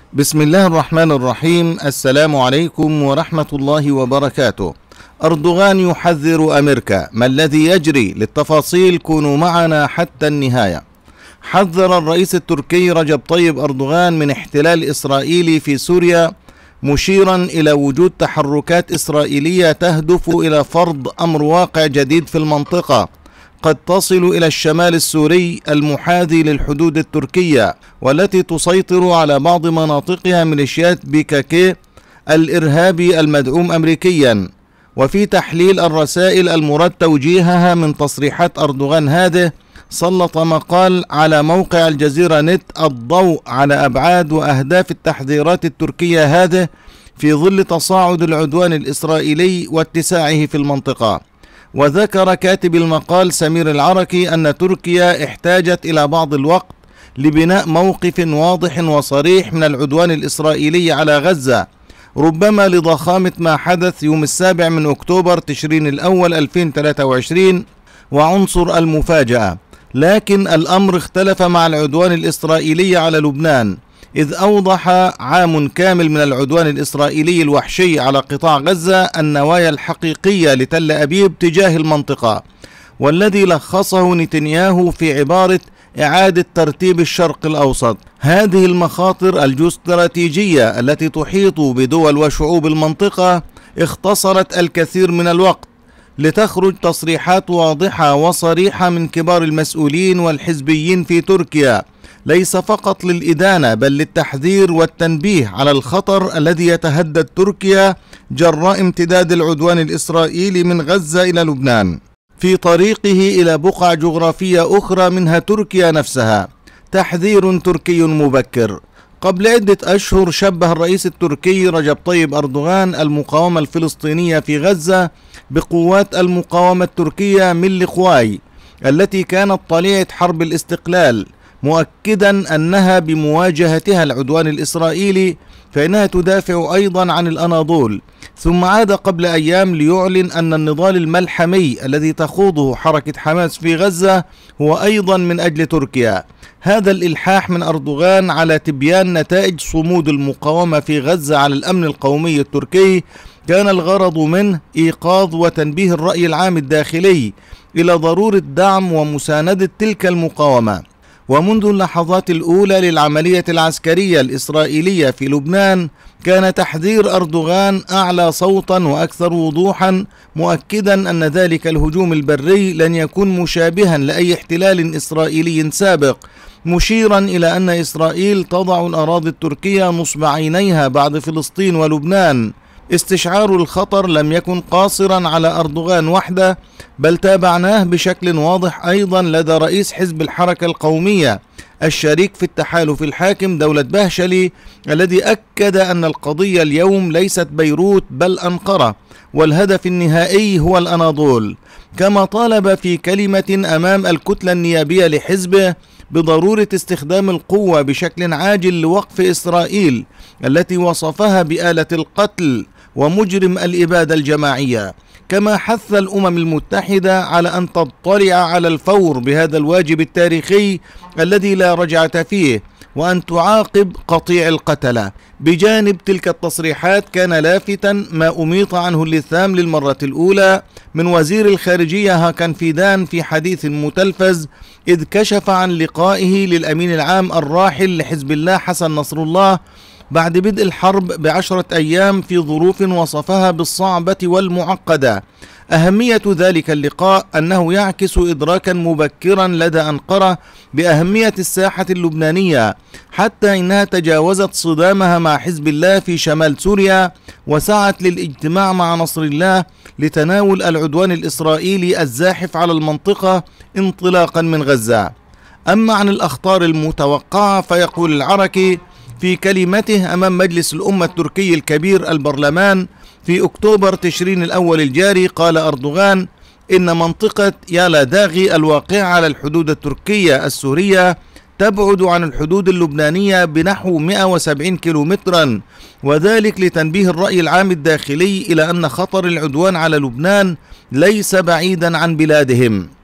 بسم الله الرحمن الرحيم. السلام عليكم ورحمة الله وبركاته. أردوغان يحذر أمريكا، ما الذي يجري؟ للتفاصيل كونوا معنا حتى النهاية. حذر الرئيس التركي رجب طيب أردوغان من احتلال إسرائيلي في سوريا، مشيرا إلى وجود تحركات إسرائيلية تهدف إلى فرض أمر واقع جديد في المنطقة قد تصل إلى الشمال السوري المحاذي للحدود التركية، والتي تسيطر على بعض مناطقها ميليشيات بيكاكي الإرهابي المدعوم أمريكيا. وفي تحليل الرسائل المراد توجيهها من تصريحات أردوغان هذه، سلط مقال على موقع الجزيرة نت الضوء على أبعاد وأهداف التحذيرات التركية هذه في ظل تصاعد العدوان الإسرائيلي واتساعه في المنطقة. وذكر كاتب المقال سمير العركي أن تركيا احتاجت إلى بعض الوقت لبناء موقف واضح وصريح من العدوان الإسرائيلي على غزة، ربما لضخامة ما حدث يوم 7 من أكتوبر تشرين الأول 2023 وعنصر المفاجأة. لكن الأمر اختلف مع العدوان الإسرائيلي على لبنان، إذ أوضح عام كامل من العدوان الإسرائيلي الوحشي على قطاع غزة النوايا الحقيقية لتل أبيب تجاه المنطقة، والذي لخصه نتنياهو في عبارة إعادة ترتيب الشرق الأوسط. هذه المخاطر الجيوستراتيجية التي تحيط بدول وشعوب المنطقة اختصرت الكثير من الوقت لتخرج تصريحات واضحة وصريحة من كبار المسؤولين والحزبيين في تركيا، ليس فقط للإدانة بل للتحذير والتنبيه على الخطر الذي يتهدد تركيا جراء امتداد العدوان الإسرائيلي من غزة إلى لبنان في طريقه إلى بقع جغرافية أخرى منها تركيا نفسها. تحذير تركي مبكر. قبل عدة أشهر شبه الرئيس التركي رجب طيب أردوغان المقاومة الفلسطينية في غزة بقوات المقاومة التركية ميلي قواي التي كانت طليعة حرب الاستقلال، مؤكدا أنها بمواجهتها العدوان الإسرائيلي فإنها تدافع أيضا عن الأناضول. ثم عاد قبل أيام ليعلن أن النضال الملحمي الذي تخوضه حركة حماس في غزة هو أيضا من أجل تركيا. هذا الإلحاح من أردوغان على تبيان نتائج صمود المقاومة في غزة على الأمن القومي التركي كان الغرض منه إيقاظ وتنبيه الرأي العام الداخلي إلى ضرورة دعم ومساندة تلك المقاومة. ومنذ اللحظات الأولى للعملية العسكرية الإسرائيلية في لبنان كان تحذير أردوغان أعلى صوتا وأكثر وضوحا، مؤكدا أن ذلك الهجوم البري لن يكون مشابها لأي احتلال إسرائيلي سابق، مشيرا إلى أن إسرائيل تضع الأراضي التركية نصب عينيها بعد فلسطين ولبنان. استشعار الخطر لم يكن قاصرا على أردوغان وحده، بل تابعناه بشكل واضح أيضا لدى رئيس حزب الحركة القومية الشريك في التحالف الحاكم دولة باهشلي، الذي أكد أن القضية اليوم ليست بيروت بل أنقرة، والهدف النهائي هو الأناضول. كما طالب في كلمة أمام الكتلة النيابية لحزبه بضرورة استخدام القوة بشكل عاجل لوقف إسرائيل التي وصفها بآلة القتل ومجرم الإبادة الجماعية. كما حث الأمم المتحدة على أن تطلع على الفور بهذا الواجب التاريخي الذي لا رجعة فيه، وأن تعاقب قطيع القتلة. بجانب تلك التصريحات كان لافتا ما أميط عنه اللثام للمرة الأولى من وزير الخارجية هاكان فيدان في حديث متلفز، إذ كشف عن لقائه للأمين العام الراحل لحزب الله حسن نصر الله بعد بدء الحرب ب10 أيام في ظروف وصفها بالصعبة والمعقدة. أهمية ذلك اللقاء أنه يعكس إدراكا مبكرا لدى أنقرة بأهمية الساحة اللبنانية، حتى إنها تجاوزت صدامها مع حزب الله في شمال سوريا وسعت للاجتماع مع نصر الله لتناول العدوان الإسرائيلي الزاحف على المنطقة انطلاقا من غزة. أما عن الأخطار المتوقعة فيقول العركي في كلمته أمام مجلس الأمة التركي الكبير البرلمان في أكتوبر تشرين الأول الجاري، قال أردوغان إن منطقة يالاداغي الواقعة على الحدود التركية السورية تبعد عن الحدود اللبنانية بنحو 170 كيلومترا، وذلك لتنبيه الرأي العام الداخلي إلى أن خطر العدوان على لبنان ليس بعيدا عن بلادهم.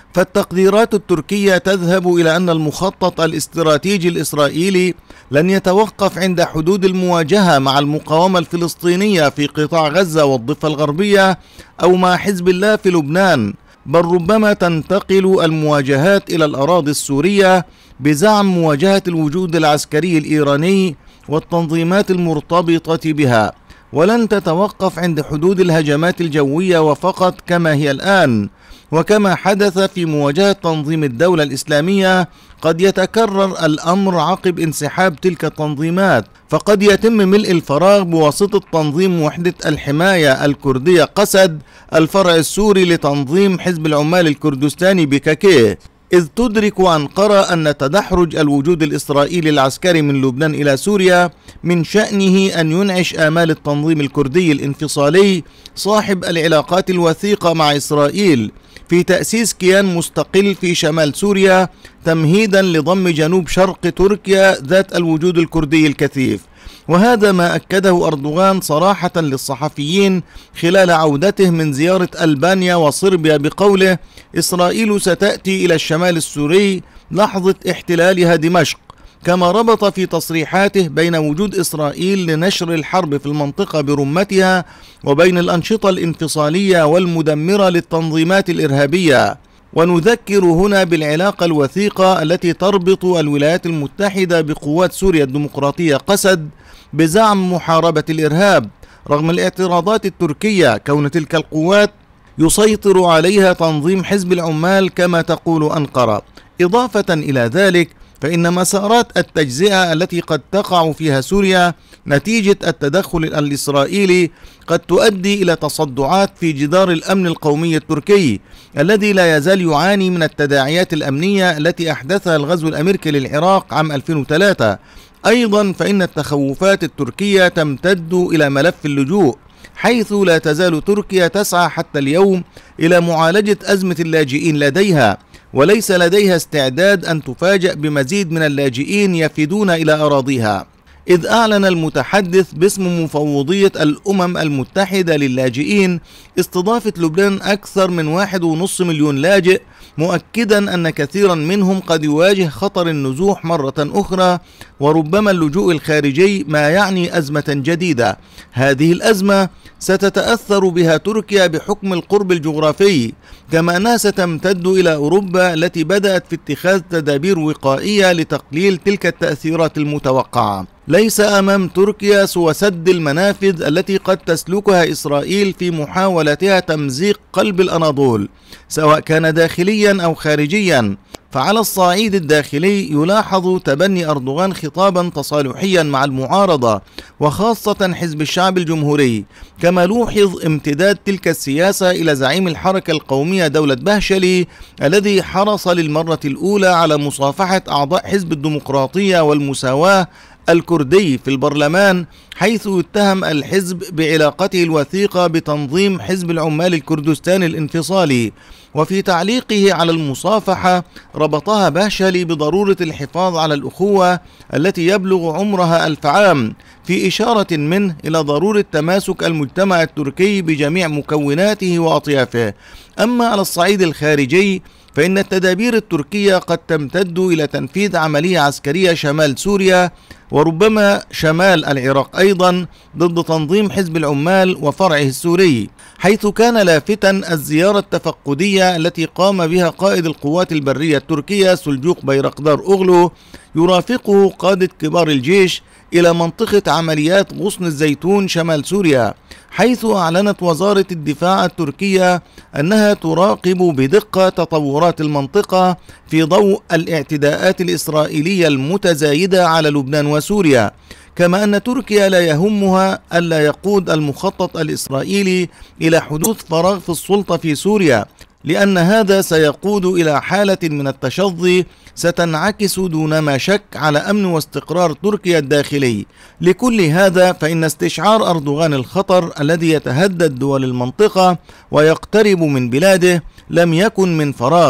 فالتقديرات التركية تذهب إلى أن المخطط الاستراتيجي الإسرائيلي لن يتوقف عند حدود المواجهة مع المقاومة الفلسطينية في قطاع غزة والضفة الغربية أو مع حزب الله في لبنان، بل ربما تنتقل المواجهات إلى الأراضي السورية بزعم مواجهة الوجود العسكري الإيراني والتنظيمات المرتبطة بها، ولن تتوقف عند حدود الهجمات الجوية وفقط كما هي الآن. وكما حدث في مواجهة تنظيم الدولة الإسلامية، قد يتكرر الأمر عقب انسحاب تلك التنظيمات، فقد يتم ملء الفراغ بواسطة تنظيم وحدة الحماية الكردية قسد، الفرع السوري لتنظيم حزب العمال الكردستاني بكاكيه، إذ تدرك أنقرة أن تدحرج الوجود الإسرائيلي العسكري من لبنان إلى سوريا من شأنه أن ينعش آمال التنظيم الكردي الانفصالي صاحب العلاقات الوثيقة مع إسرائيل في تأسيس كيان مستقل في شمال سوريا، تمهيدا لضم جنوب شرق تركيا ذات الوجود الكردي الكثيف. وهذا ما أكده أردوغان صراحة للصحفيين خلال عودته من زيارة ألبانيا وصربيا بقوله: إسرائيل ستأتي إلى الشمال السوري لحظة احتلالها دمشق. كما ربط في تصريحاته بين وجود إسرائيل لنشر الحرب في المنطقة برمتها وبين الأنشطة الانفصالية والمدمرة للتنظيمات الإرهابية. ونذكر هنا بالعلاقة الوثيقة التي تربط الولايات المتحدة بقوات سوريا الديمقراطية قسد بزعم محاربة الإرهاب، رغم الاعتراضات التركية كون تلك القوات يسيطر عليها تنظيم حزب العمال كما تقول أنقرة. إضافة إلى ذلك، فإن مسارات التجزئة التي قد تقع فيها سوريا نتيجة التدخل الإسرائيلي قد تؤدي إلى تصدعات في جدار الأمن القومي التركي الذي لا يزال يعاني من التداعيات الأمنية التي أحدثها الغزو الأمريكي للعراق عام 2003. أيضا فإن التخوفات التركية تمتد إلى ملف اللجوء، حيث لا تزال تركيا تسعى حتى اليوم إلى معالجة أزمة اللاجئين لديها، وليس لديها استعداد أن تفاجأ بمزيد من اللاجئين يفدون إلى أراضيها، إذ أعلن المتحدث باسم مفوضية الأمم المتحدة للاجئين استضافة لبنان أكثر من 1.5 مليون لاجئ، مؤكدا أن كثيرا منهم قد يواجه خطر النزوح مرة أخرى وربما اللجوء الخارجي، ما يعني أزمة جديدة. هذه الأزمة ستتأثر بها تركيا بحكم القرب الجغرافي، كما أنها ستمتد إلى أوروبا التي بدأت في اتخاذ تدابير وقائية لتقليل تلك التأثيرات المتوقعة. ليس أمام تركيا سوى سد المنافذ التي قد تسلكها إسرائيل في محاولتها تمزيق قلب الأناضول، سواء كان داخليا أو خارجيا. فعلى الصعيد الداخلي يلاحظ تبني أردوغان خطابا تصالحيا مع المعارضة وخاصة حزب الشعب الجمهوري، كما لوحظ امتداد تلك السياسة إلى زعيم الحركة القومية دولة بهشلي الذي حرص للمرة الأولى على مصافحة أعضاء حزب الديمقراطية والمساواة الكردي في البرلمان، حيث اتهم الحزب بعلاقته الوثيقة بتنظيم حزب العمال الكردستاني الانفصالي. وفي تعليقه على المصافحة ربطها بهشلي بضرورة الحفاظ على الأخوة التي يبلغ عمرها 1000 عام، في إشارة منه إلى ضرورة تماسك المجتمع التركي بجميع مكوناته وأطيافه. أما على الصعيد الخارجي فإن التدابير التركية قد تمتد إلى تنفيذ عملية عسكرية شمال سوريا وربما شمال العراق أيضا ضد تنظيم حزب العمال وفرعه السوري، حيث كان لافتا الزيارة التفقدية التي قام بها قائد القوات البرية التركية سلجوق بيرقدار أوغلو يرافقه قادة كبار الجيش إلى منطقة عمليات غصن الزيتون شمال سوريا، حيث أعلنت وزارة الدفاع التركية أنها تراقب بدقة تطورات المنطقة في ضوء الاعتداءات الإسرائيلية المتزايدة على لبنان وسوريا، كما أن تركيا لا يهمها ألا يقود المخطط الإسرائيلي إلى حدوث فراغ في السلطة في سوريا، لأن هذا سيقود إلى حالة من التشظي ستنعكس دون ما شك على أمن واستقرار تركيا الداخلي. لكل هذا فإن استشعار أردوغان الخطر الذي يتهدد دول المنطقة ويقترب من بلاده لم يكن من فراغ.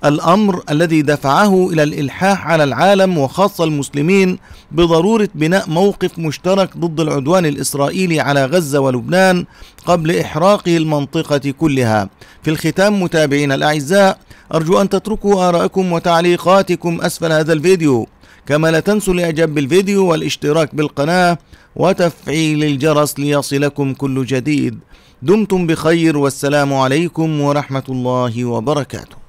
الأمر الذي دفعه إلى الإلحاح على العالم وخاصة المسلمين بضرورة بناء موقف مشترك ضد العدوان الإسرائيلي على غزة ولبنان قبل إحراقه المنطقة كلها. في الختام متابعينا الأعزاء، أرجو أن تتركوا آراءكم وتعليقاتكم أسفل هذا الفيديو، كما لا تنسوا الإعجاب بالفيديو والاشتراك بالقناة وتفعيل الجرس ليصلكم كل جديد. دمتم بخير، والسلام عليكم ورحمة الله وبركاته.